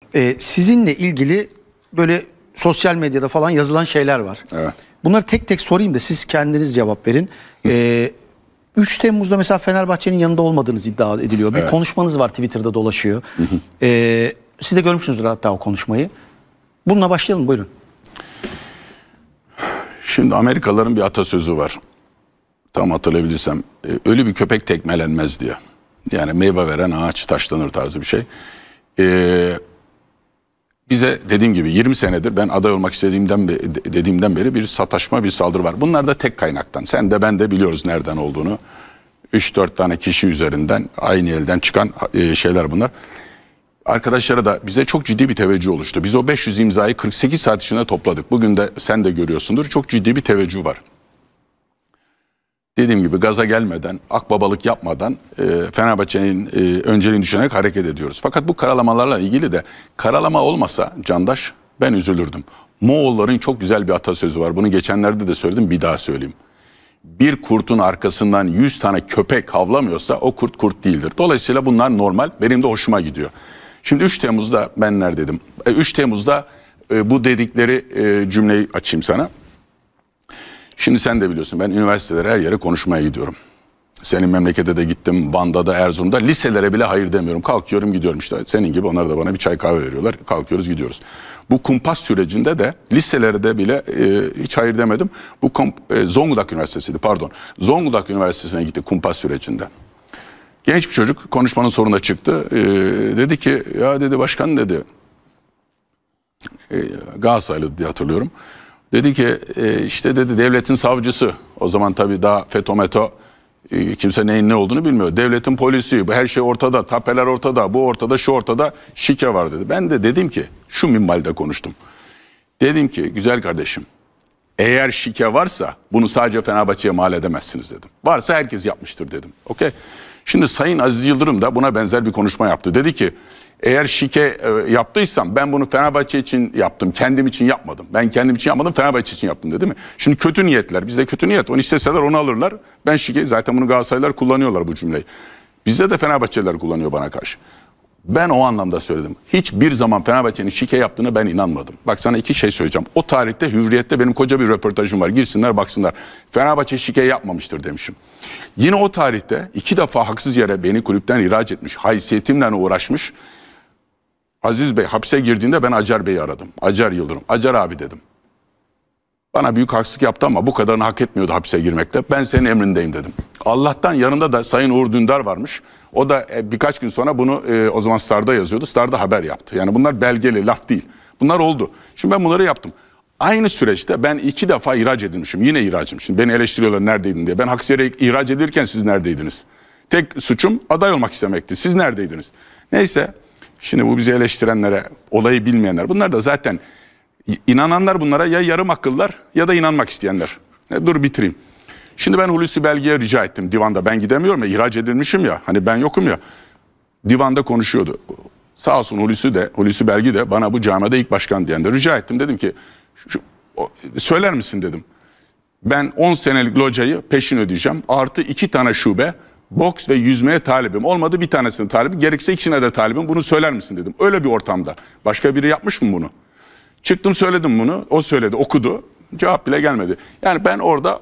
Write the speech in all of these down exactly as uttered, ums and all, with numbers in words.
Ee, sizinle ilgili böyle sosyal medyada falan yazılan şeyler var. Evet. Bunları tek tek sorayım da siz kendiniz cevap verin. Ee, üç Temmuz'da mesela Fenerbahçe'nin yanında olmadığınız iddia ediliyor. Bir evet. konuşmanız var, Twitter'da dolaşıyor. Ee, siz de görmüşsünüzdür hatta o konuşmayı. Bununla başlayalım, buyurun. Şimdi Amerikalıların bir atasözü var. Tam hatırlayabilirsem. Ölü bir köpek tekmelenmez diye. Yani meyve veren ağaç taşlanır tarzı bir şey. Ee, bize dediğim gibi yirmi senedir ben aday olmak istediğimden dediğimden beri bir sataşma, bir saldırı var. Bunlar da tek kaynaktan. Sen de ben de biliyoruz nereden olduğunu. üç dört tane kişi üzerinden aynı elden çıkan şeyler bunlar. Arkadaşlara da bize çok ciddi bir teveccüh oluştu. Biz o beş yüz imzayı kırk sekiz saat içinde topladık. Bugün de sen de görüyorsundur. Çok ciddi bir teveccüh var. Dediğim gibi gaza gelmeden, akbabalık yapmadan e, Fenerbahçe'nin e, önceliğini düşünerek hareket ediyoruz. Fakat bu karalamalarla ilgili de karalama olmasa Candaş ben üzülürdüm. Moğolların çok güzel bir atasözü var. Bunu geçenlerde de söyledim, bir daha söyleyeyim. Bir kurtun arkasından yüz tane köpek havlamıyorsa o kurt kurt değildir. Dolayısıyla bunlar normal. Benim de hoşuma gidiyor. Şimdi üç Temmuz'da ben neredeydim? üç Temmuz'da e, bu dedikleri e, cümleyi açayım sana. Şimdi sen de biliyorsun ben üniversitelere her yere konuşmaya gidiyorum. Senin memlekete de gittim, Van'da da, Erzurum'da, liselere bile hayır demiyorum. Kalkıyorum gidiyorum işte. Senin gibi onlar da bana bir çay kahve veriyorlar. Kalkıyoruz gidiyoruz. Bu kumpas sürecinde de liselere de bile e, hiç hayır demedim. Bu e, Zonguldak Üniversitesi'ydi pardon. Zonguldak Üniversitesi'ne gitti kumpas sürecinde. Genç bir çocuk konuşmanın sonunda çıktı. E, dedi ki ya dedi başkan dedi. E, Galatasaraylı diye hatırlıyorum. Dedi ki e, işte dedi devletin savcısı. O zaman tabii daha FETÖ METO e, kimse neyin ne olduğunu bilmiyor. Devletin polisi, her şey ortada, tapeler ortada, bu ortada, şu ortada, şike var dedi. Ben de dedim ki şu minvalde konuştum. Dedim ki güzel kardeşim eğer şike varsa bunu sadece Fenerbahçe'ye mal edemezsiniz dedim. Varsa herkes yapmıştır dedim. Okey. Şimdi Sayın Aziz Yıldırım da buna benzer bir konuşma yaptı. Dedi ki eğer şike e, yaptıysam ben bunu Fenerbahçe için yaptım. Kendim için yapmadım. Ben kendim için yapmadım, Fenerbahçe için yaptım dedi mi? Şimdi kötü niyetler. Bizde kötü niyet. Onu isteseler onu alırlar. Ben şike zaten bunu Galatasaraylılar kullanıyorlar bu cümleyi. Bizde de Fenerbahçeliler kullanıyor bana karşı. Ben o anlamda söyledim. Hiçbir zaman Fenerbahçe'nin şike yaptığına ben inanmadım. Bak sana iki şey söyleyeceğim. O tarihte Hürriyet'te benim koca bir röportajım var. Girsinler baksınlar. Fenerbahçe şike yapmamıştır demişim. Yine o tarihte iki defa haksız yere beni kulüpten ihraç etmiş. Haysiyetimle uğraşmış. Aziz Bey hapse girdiğinde ben Acar Bey'i aradım. Acar Yıldırım. Acar abi dedim. Bana büyük haksızlık yaptı ama bu kadarını hak etmiyordu hapse girmekte. Ben senin emrindeyim dedim. Allah'tan yanında da Sayın Uğur Dündar varmış. O da birkaç gün sonra bunu e, o zaman Star'da yazıyordu. Star'da haber yaptı. Yani bunlar belgeli, laf değil. Bunlar oldu. Şimdi ben bunları yaptım. Aynı süreçte ben iki defa ihraç edilmişim. Yine ihracım. Şimdi beni eleştiriyorlar neredeydin diye. Ben haksız yere ihraç edilirken siz neredeydiniz? Tek suçum aday olmak istemekti. Siz neredeydiniz? Neyse. Şimdi bu bizi eleştirenlere, olayı bilmeyenler. Bunlar da zaten inananlar bunlara ya yarım akıllar ya da inanmak isteyenler. Ne, dur bitireyim. Şimdi ben Hulusi Belge'ye rica ettim divanda. Ben gidemiyorum ya, ihraç edilmişim ya. Hani ben yokum ya. Divanda konuşuyordu. Sağ olsun Hulusi de, Hulusi Belge de bana bu camiada ilk başkan diyen de rica ettim. Dedim ki şu, o, söyler misin dedim. Ben on senelik locayı peşin ödeyeceğim. Artı iki tane şube. Boks ve yüzmeye talibim. Olmadı bir tanesine talibim. Gerekse ikisine de talibim. Bunu söyler misin dedim. Öyle bir ortamda. Başka biri yapmış mı bunu? Çıktım söyledim bunu. O söyledi, okudu. Cevap bile gelmedi. Yani ben orada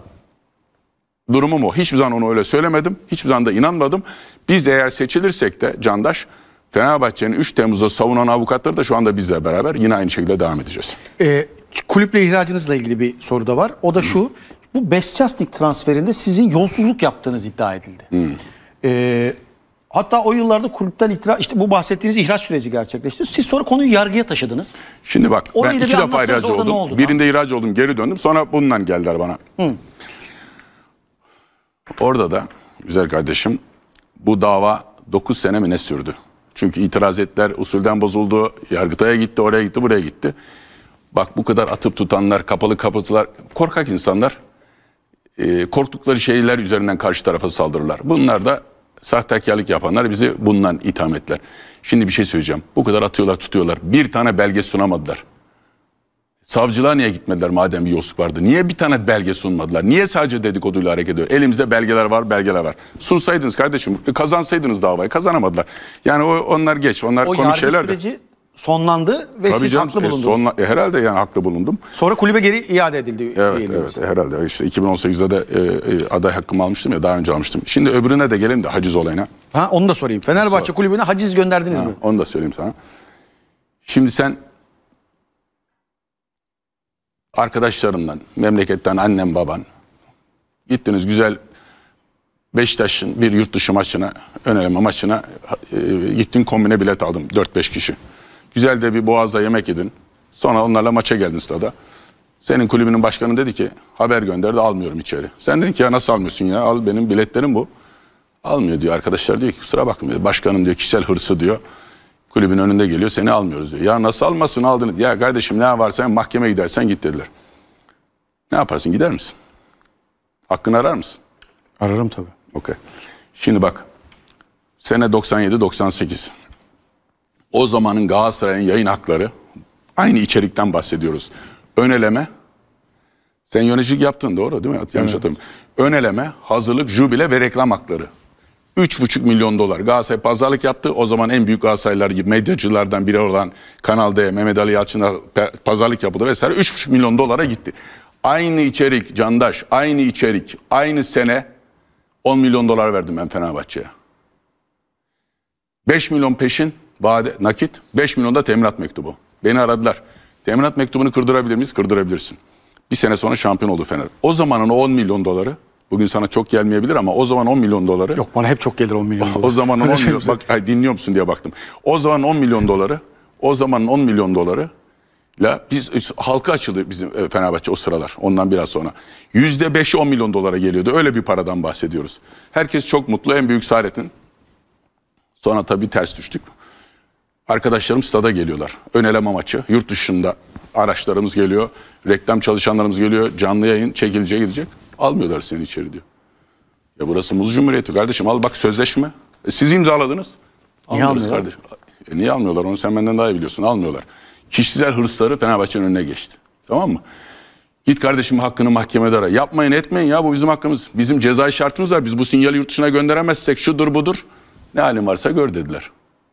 durumum o. Hiçbir zaman onu öyle söylemedim. Hiçbir zaman da inanmadım. Biz eğer seçilirsek de Candaş, Fenerbahçe'nin üç Temmuz'da savunan avukatları da şu anda bizle beraber yine aynı şekilde devam edeceğiz. Ee, kulüple ihracınızla ilgili bir soru da var. O da şu. Hı. Bu Besçasnik transferinde sizin yolsuzluk yaptığınız iddia edildi. Hmm. Ee, hatta o yıllarda kulüpten itiraz, işte bu bahsettiğiniz ihraç süreci gerçekleşti. Siz sonra konuyu yargıya taşıdınız. Şimdi bak orayı ben iki defa ihraç oldum. Oldu, Birinde tam? ihraç oldum, geri döndüm. Sonra bundan geldiler bana. Hmm. Orada da güzel kardeşim bu dava dokuz sene mi ne sürdü? Çünkü itiraz ettiler, usulden bozuldu, Yargıtay'a gitti, oraya gitti, buraya gitti. Bak bu kadar atıp tutanlar, kapalı kapıtılar, korkak insanlar. E, korktukları şeyler üzerinden karşı tarafa saldırırlar. Bunlar da sahtekarlık yapanlar bizi bundan itham ettiler. Şimdi bir şey söyleyeceğim. Bu kadar atıyorlar tutuyorlar. Bir tane belge sunamadılar. Savcılığa niye gitmediler madem bir yolsuzluk vardı? Niye bir tane belge sunmadılar? Niye sadece dedikoduyla hareket ediyor? Elimizde belgeler var, belgeler var. Sunsaydınız kardeşim, kazansaydınız davayı, kazanamadılar. Yani o, onlar geç, onlar o komik şeyler de. Süreci, sonlandı ve Tabii siz canım, haklı e, bulundunuz. sonla, e, herhalde yani haklı bulundum. Sonra kulübe geri iade edildi. Evet, üyeliğiniz. evet herhalde. İşte iki bin on sekizde de e, e, aday hakkımı almıştım ya, daha önce almıştım. Şimdi öbürüne de gelelim de, haciz olayına. Ha, onu da sorayım. Fenerbahçe Sor. kulübüne haciz gönderdiniz Ha, mi? onu da söyleyeyim sana. Şimdi sen arkadaşlarından, memleketten annen baban gittiniz güzel Beşiktaş'ın bir yurt dışı maçına, ön eleme maçına e, gittin, kombine bilet aldım dört beş kişi. Güzel de bir Boğaz'da yemek yedin. Sonra onlarla maça geldin stada. Senin kulübünün başkanı dedi ki haber gönderdi, almıyorum içeri. Sen dedin ki ya nasıl almıyorsun ya, al benim biletlerim bu. Almıyor diyor, arkadaşlar diyor ki kusura bakma, başkanım diyor kişisel hırsı diyor. Kulübün önünde geliyor, seni almıyoruz diyor. Ya nasıl almasın, aldın. Ya kardeşim ne varsa mahkemeye gidersen git dediler. Ne yaparsın, gider misin? Hakkını arar mısın? Ararım tabii. Okey. Şimdi bak. Sene doksan yedi doksan sekiz. O zamanın Galatasaray'ın yayın hakları, aynı içerikten bahsediyoruz. Ön eleme. Sen yöneticilik yaptın, doğru değil mi? Yanlış evet. hatırlamıyorum. Ön eleme, hazırlık, jübile ve reklam hakları. üç buçuk milyon dolar. Galatasaray pazarlık yaptı. O zaman en büyük Galatasaraylılar gibi medyacılardan biri olan Kanal D, Mehmet Ali Yalçın'a pazarlık yapıldı vesaire. üç buçuk milyon dolara gitti. Aynı içerik Candaş, aynı içerik, aynı sene on milyon dolar verdim ben Fenerbahçe'ye. beş milyon peşin vade nakit, beş milyon da teminat mektubu. Beni aradılar. Teminat mektubunu kırdırabilir miyiz? Kırdırabilirsin. Bir sene sonra şampiyon oldu Fener. O zamanın on milyon doları, bugün sana çok gelmeyebilir ama o zaman on milyon doları. Yok, bana hep çok gelir on milyon dolar. O zamanın on milyon, bak ay, dinliyor musun diye baktım. O zaman on milyon doları, o zamanın on milyon doları la biz halka açıldı bizim Fenerbahçe o sıralar, ondan biraz sonra. yüzde beşi on milyon dolara geliyordu. Öyle bir paradan bahsediyoruz. Herkes çok mutlu, en büyük Saadet'in. Sonra tabii ters düştük. Arkadaşlarım stada geliyorlar. Ön eleme maçı. Yurt dışında araçlarımız geliyor. Reklam çalışanlarımız geliyor. Canlı yayın çekilecek gidecek. Almıyorlar seni içeri diyor. Ya burası Muz Cumhuriyeti kardeşim. Al bak sözleşme. E siz imzaladınız. Niye almıyorlar kardeşim? E niye almıyorlar? Onu sen benden daha iyi biliyorsun. Almıyorlar. Kişisel hırsları Fenerbahçe'nin önüne geçti. Tamam mı? Git kardeşim hakkını mahkemede ara. Yapmayın etmeyin ya, bu bizim hakkımız. Bizim cezai şartımız var. Biz bu sinyali yurt dışına gönderemezsek şudur budur. Ne halin varsa gör dediler.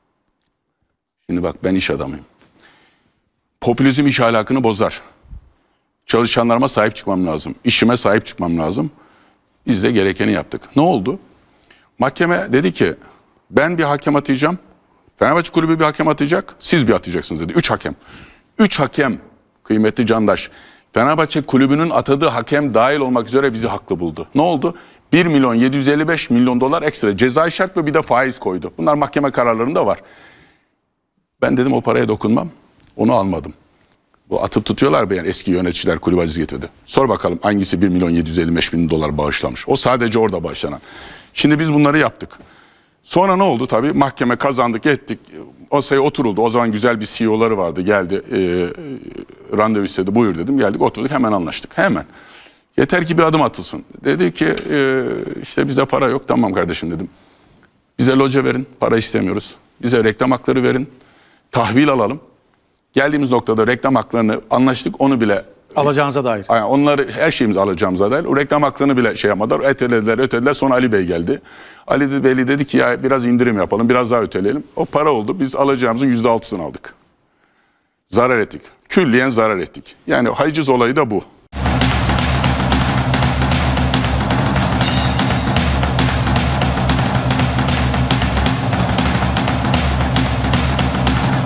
Şimdi bak, ben iş adamıyım. Popülizm iş ahlakını bozar. Çalışanlarıma sahip çıkmam lazım. İşime sahip çıkmam lazım. Biz de gerekeni yaptık. Ne oldu? Mahkeme dedi ki ben bir hakem atayacağım. Fenerbahçe kulübü bir hakem atacak. Siz bir atacaksınız dedi. Üç hakem. Üç hakem kıymetli Candaş. Fenerbahçe kulübünün atadığı hakem dahil olmak üzere bizi haklı buldu. Ne oldu? bir milyon yedi yüz elli beş milyon dolar ekstra cezai şart ve bir de faiz koydu. Bunlar mahkeme kararlarında var. Ben dedim o paraya dokunmam. Onu almadım. Bu atıp tutuyorlar be yani, eski yöneticiler kulüp aciz getirdi. Sor bakalım hangisi bir milyon yedi yüz elli beş bin dolar bağışlamış. O sadece orada bağışlanan. Şimdi biz bunları yaptık. Sonra ne oldu tabii? Mahkeme kazandık ettik. O sayı oturuldu. O zaman güzel bir C E O'ları vardı. Geldi e, e, randevu istedi. Buyur dedim. Geldik oturduk, hemen anlaştık. Hemen. Yeter ki bir adım atılsın. Dedi ki e, işte bize para yok. Tamam kardeşim dedim. Bize loca verin. Para istemiyoruz. Bize reklam hakları verin. Tahvil alalım. Geldiğimiz noktada reklam haklarını anlaştık. Onu bile alacağınıza dair. Yani onları, her şeyimizi alacağımıza dair. O reklam haklarını bile şey yapmadılar. Ötelediler, ötelediler. Sonra Ali Bey geldi. Ali Bey dedi ki ya biraz indirim yapalım, biraz daha öteleyelim. O para oldu. Biz alacağımızın yüzde altısını aldık. Zarar ettik. Külliyen zarar ettik. Yani haciz olayı da bu.